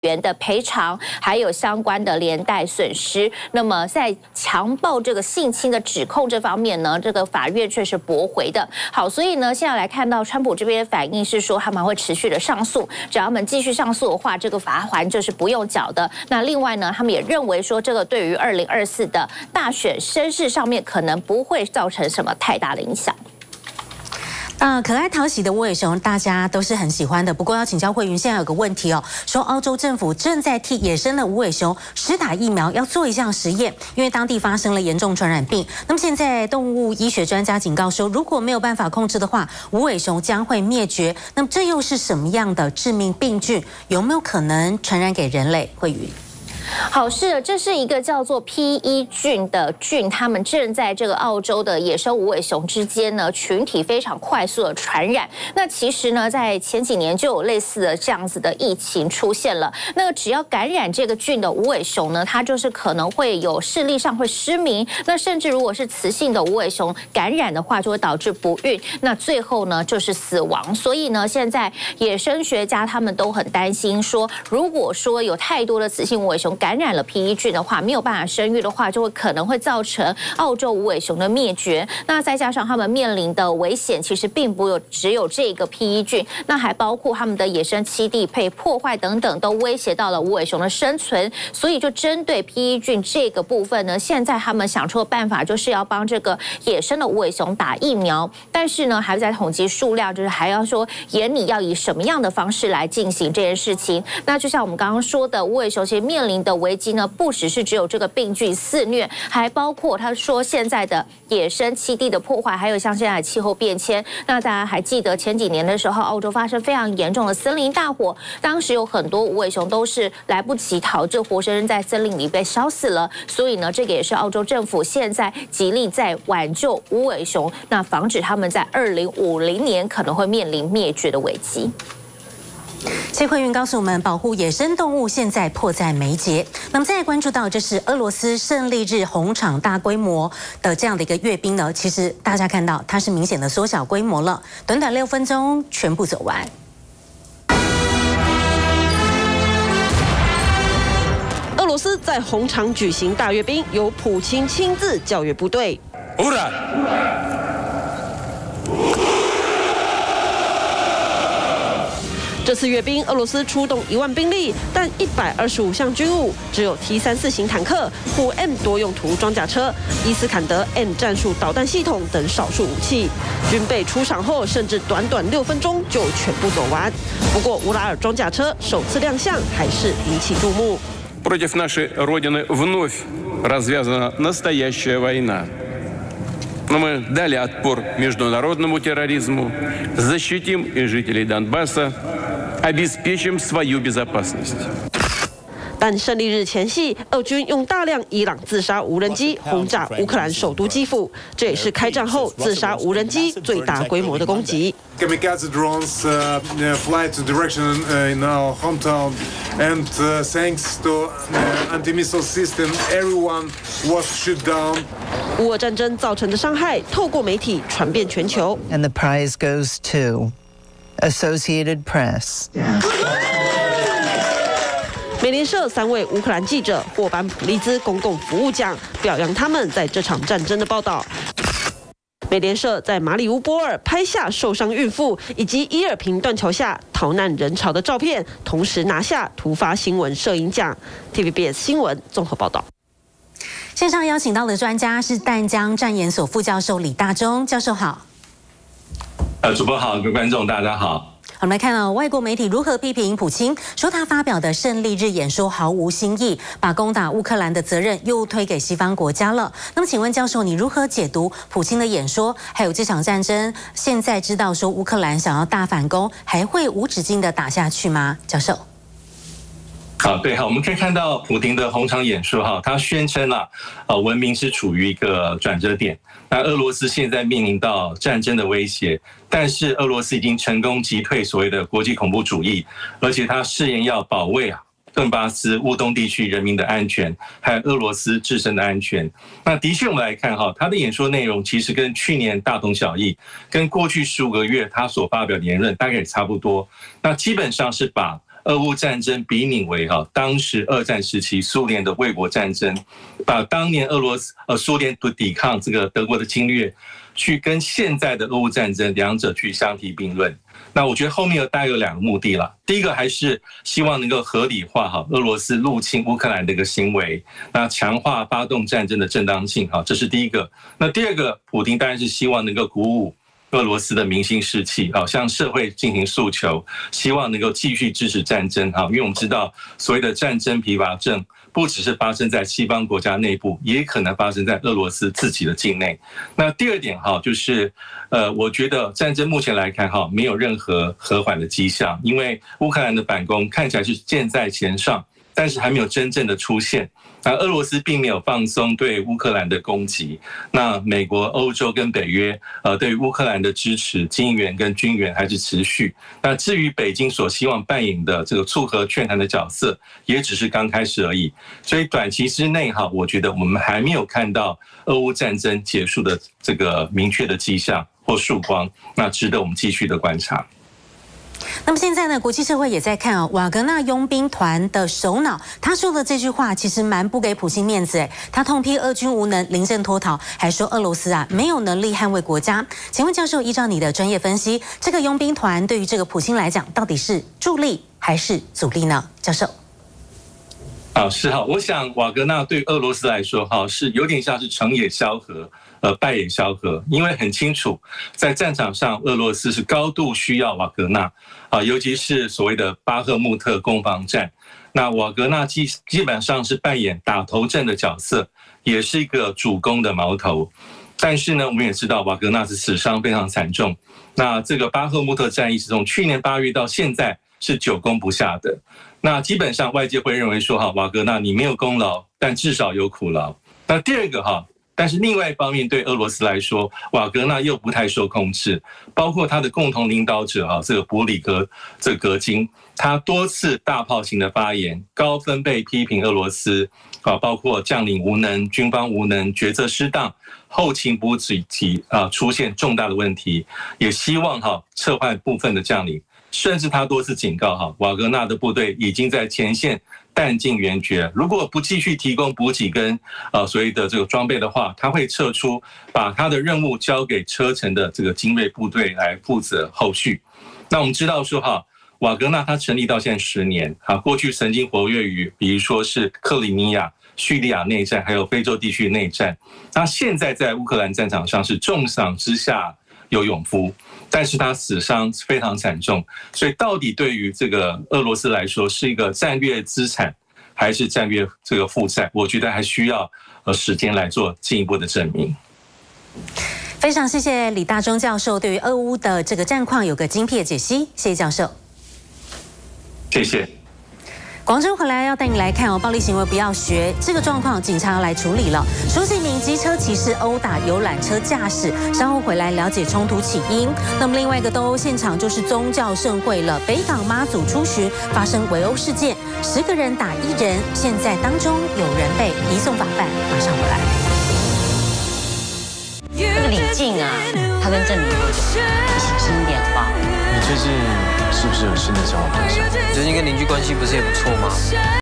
元的赔偿，还有相关的连带损失。那么在强暴这个性侵的指控这方面呢，这个法院却是驳回的。好，所以呢，现在来看到川普这边反应是说他们会持续的上诉，只要他们继续上诉的话，这个罚锾就是不用缴的。那另外呢，他们也认为说这个对于2024的大选声势上面可能不会造成什么太大的影响。 可爱讨喜的无尾熊，大家都是很喜欢的。不过要请教慧云，现在有个问题哦，说澳洲政府正在替野生的无尾熊施打疫苗，要做一项实验，因为当地发生了严重传染病。那么现在动物医学专家警告说，如果没有办法控制的话，无尾熊将会灭绝。那么这又是什么样的致命病菌？有没有可能传染给人类？慧云。 好，是的，这是一个叫做 P1 菌的菌，它们正在这个澳洲的野生无尾熊之间呢，群体非常快速的传染。那其实呢，在前几年就有类似的这样子的疫情出现了。那只要感染这个菌的无尾熊呢，它就是可能会有视力上会失明，那甚至如果是雌性的无尾熊感染的话，就会导致不孕，那最后呢就是死亡。所以呢，现在野生学家他们都很担心说，如果说有太多的雌性无尾熊感染了 P1 菌的话，没有办法生育的话，就会可能会造成澳洲无尾熊的灭绝。那再加上他们面临的危险，其实并不只有这个 P1 菌，那还包括他们的野生栖地被破坏等等，都威胁到了无尾熊的生存。所以就针对 P1 菌这个部分呢，现在他们想出的办法就是要帮这个野生的无尾熊打疫苗，但是呢，还在统计数量，就是还要说眼里要以什么样的方式来进行这件事情。那就像我们刚刚说的，无尾熊其实面临的危机呢，不只有这个病菌肆虐，还包括他说现在的野生栖地的破坏，还有像现在的气候变迁。那大家还记得前几年的时候，澳洲发生非常严重的森林大火，当时有很多无尾熊都是来不及逃，就活生生在森林里被烧死了。所以呢，这个也是澳洲政府现在极力在挽救无尾熊，那防止他们在2050年可能会面临灭绝的危机。 谢慧云告诉我们，保护野生动物现在迫在眉睫。那么再来关注到，这是俄罗斯胜利日红场大规模的这样的一个阅兵呢，其实大家看到它是明显的缩小规模了，短短6分钟全部走完。 俄罗斯在红场举行大阅兵，由普京亲自教阅部队。这次阅兵，俄罗斯出动1万兵力，但125项军务，只有 T-34型坦克、虎 M 多用途装甲车、伊斯坎德 M 战术导弹系统等少数武器。军备出场后，甚至短短6分钟就全部走完。不过，乌拉尔装甲车首次亮相，还是引起注目。 Против нашей Родины вновь развязана настоящая война. Но мы дали отпор международному терроризму, защитим и жителей Донбасса, обеспечим свою безопасность. 但胜利日前夕，俄军用大量伊朗自杀无人机轰炸乌克兰首都基辅，这也是开战后自杀无人机最大规模的攻击。 Kamikaze drones fly to direction in our hometown, and thanks to anti-missile system, everyone was shot down. 乌俄战争造成的伤害，透过媒体传遍全球。 And the prize goes to Associated Press. 美联社3位乌克兰记者获颁普利兹公共服务奖，表扬他们在这场战争的报道。美联社在马里乌波尔拍下受伤孕妇以及伊尔平断桥下逃难人潮的照片，同时拿下突发新闻摄影奖。TVBS 新闻综合报道。 线上邀请到的专家是淡江战研所副教授李大中教授好。 主播好，各位观众大家好。 我们来看到外国媒体如何批评普京，说他发表的胜利日演说毫无新意，把攻打乌克兰的责任又推给西方国家了。那么请问教授，你如何解读普京的演说？还有这场战争，现在知道说乌克兰想要大反攻，还会无止境的打下去吗？教授。 好，对，好，我们可以看到普丁的红场演说，哈，他宣称了，文明是处于一个转折点。那俄罗斯现在面临到战争的威胁，但是俄罗斯已经成功击退所谓的国际恐怖主义，而且他誓言要保卫顿巴斯、乌东地区人民的安全，还有俄罗斯自身的安全。那的确，我们来看哈，他的演说内容其实跟去年大同小异，跟过去15个月他所发表的言论大概也差不多。那基本上是把俄乌战争比拟为当时二战时期苏联的卫国战争，把当年苏联抵抗这个德国的侵略，去跟现在的俄乌战争两者去相提并论。那我觉得后面大概有2个目的了。第一个还是希望能够合理化俄罗斯入侵乌克兰的一个行为，那强化发动战争的正当性，这是第一个。那第二个，普丁当然是希望能够鼓舞俄罗斯的民心士气，向社会进行诉求，希望能够继续支持战争，因为我们知道所谓的战争疲乏症不只是发生在西方国家内部，也可能发生在俄罗斯自己的境内。那第二点就是我觉得战争目前来看没有任何和缓的迹象，因为乌克兰的反攻看起来是箭在弦上，但是还没有真正的出现。那俄罗斯并没有放松对乌克兰的攻击，那美国、欧洲跟北约对于乌克兰的支持，经援跟军援还是持续。那至于北京所希望扮演的这个促和劝谈的角色，也只是刚开始而已。所以短期之内我觉得我们还没有看到俄乌战争结束的这个明确的迹象或曙光，那值得我们继续的观察。 那么现在呢，国际社会也在看瓦格纳佣兵团的首脑，他说的这句话其实蛮不给普京面子。他痛批俄军无能、临阵脱逃，还说俄罗斯没有能力捍卫国家。请问教授，依照你的专业分析，这个佣兵团对于这个普京来讲，到底是助力还是阻力呢？教授。 是我想瓦格纳对俄罗斯来说是有点像是成也萧何，败也萧何，因为很清楚在战场上俄罗斯是高度需要瓦格纳尤其是所谓的巴赫穆特攻防战，那瓦格纳基本上是扮演打头阵的角色，也是一个主攻的矛头。但是呢，我们也知道瓦格纳是死伤非常惨重，那这个巴赫穆特战役是从去年8月到现在是久攻不下的。那基本上外界会认为说瓦格纳你没有功劳，但至少有苦劳。那第二个但是另外一方面对俄罗斯来说，瓦格纳又不太受控制，包括他的共同领导者这个博里格金，他多次大炮型的发言，高分贝批评俄罗斯包括将领无能、军方无能、决策失当、后勤补给出现重大的问题，也希望撤换部分的将领。甚至他多次警告瓦格纳的部队已经在前线弹尽援绝，如果不继续提供补给跟所谓的这个装备的话，他会撤出，把他的任务交给车臣的这个精锐部队来负责后续。那我们知道说瓦格纳他成立到现在10年过去曾经活跃于比如说是克里米亚、叙利亚内战，还有非洲地区内战。那现在在乌克兰战场上是重赏之下有勇夫，但是他死伤非常惨重，所以到底对于这个俄罗斯来说是一个战略资产还是战略这个负债，我觉得还需要时间来做进一步的证明。 非常谢谢李大中教授对于俄乌的这个战况有个精辟的解析，谢谢教授。 谢谢。 广州回来要带你来看暴力行为不要学，这个状况警察要来处理了。说是一名机车骑士殴打游览车驾驶，稍后回来了解冲突起因。那么另外一个东欧现场就是宗教盛会了，北港妈祖出巡发生围殴事件，10个人打1人，现在当中有人被移送法办，马上回来。 那个李静他跟郑明一起新电话。 你最近是不是有新的交往对象？ 最近跟邻居关系不是也不错吗？